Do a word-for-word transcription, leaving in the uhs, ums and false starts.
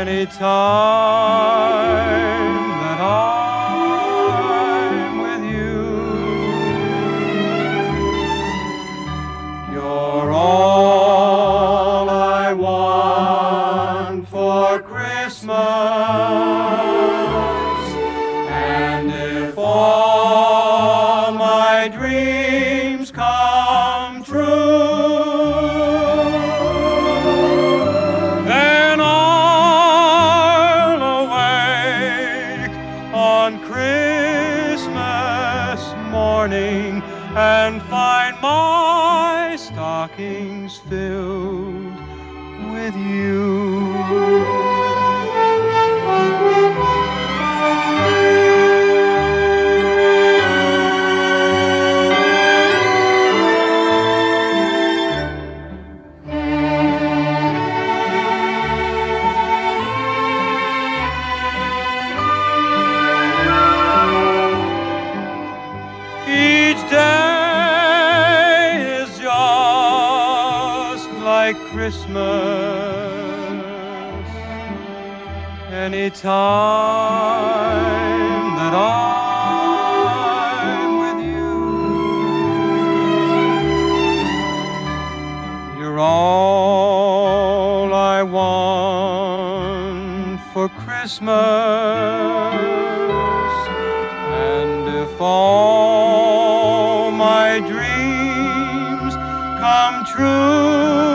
anytime that I'm with you. You're all I want for Christmas, and if all my dreams come true, then I'll awake on Christmas morning and find my stockings filled with you. Each day is just like Christmas, anytime that I'm with you. You're all I want for Christmas, and if all my dreams come true,